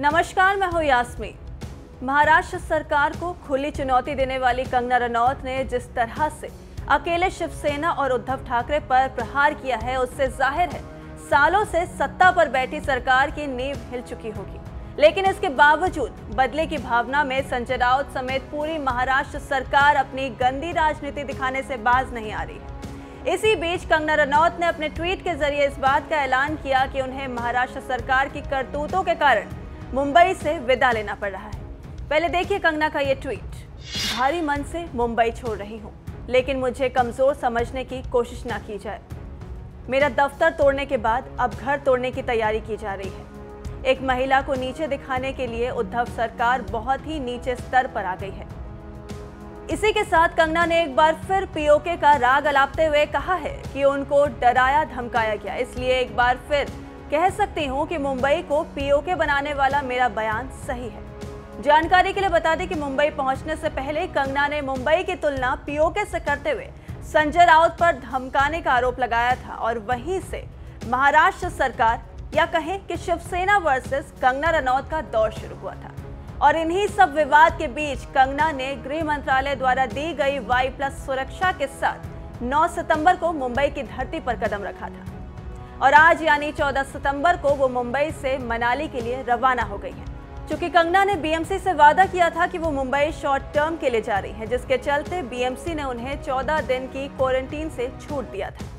नमस्कार, मैं हूं यास्मीन। महाराष्ट्र सरकार को खुली चुनौती देने वाली कंगना रनौत ने जिस तरह से अकेले शिवसेना और उद्धव ठाकरे पर प्रहार किया है, उससे जाहिर है सालों से सत्ता पर बैठी सरकार की नींव हिल चुकी होगी। लेकिन इसके बावजूद बदले की भावना में संजय राउत समेत पूरी महाराष्ट्र सरकार अपनी गंदी राजनीति दिखाने से बाज नहीं आ रही है। इसी बीच कंगना रनौत ने अपने ट्वीट के जरिए इस बात का ऐलान किया कि उन्हें महाराष्ट्र सरकार की करतूतों के कारण मुंबई से विदा लेना पड़ रहा है। पहले देखिए कंगना का ये ट्वीट। भारी मन से मुंबई छोड़ रही हूँ, लेकिन मुझे कमजोर समझने की कोशिश ना की जाए। मेरा दफ्तर तोड़ने के बाद अब घर तोड़ने की तैयारी की जा रही है। एक महिला को नीचे दिखाने के लिए उद्धव सरकार बहुत ही नीचे स्तर पर आ गई है। इसी के साथ कंगना ने एक बार फिर पीओके का राग अलापते हुए कहा है कि उनको डराया धमकाया गया, इसलिए एक बार फिर कह सकती हूं कि मुंबई को पीओके बनाने वाला मेरा बयान सही है। जानकारी के लिए बता दें कि मुंबई पहुंचने से पहले कंगना ने मुंबई की तुलना पीओके से करते हुए संजय राउत पर धमकाने का आरोप लगाया था और वहीं से महाराष्ट्र सरकार या कहें कि शिवसेना वर्सेस कंगना रनौत का दौर शुरू हुआ था। और इन्हीं सब विवाद के बीच कंगना ने गृह मंत्रालय द्वारा दी गई Y+ सुरक्षा के साथ 9 सितंबर को मुंबई की धरती पर कदम रखा था और आज यानी 14 सितंबर को वो मुंबई से मनाली के लिए रवाना हो गई है। चूंकि कंगना ने बीएमसी से वादा किया था कि वो मुंबई शॉर्ट टर्म के लिए जा रही है, जिसके चलते बीएमसी ने उन्हें 14 दिन की क्वारंटीन से छूट दिया था।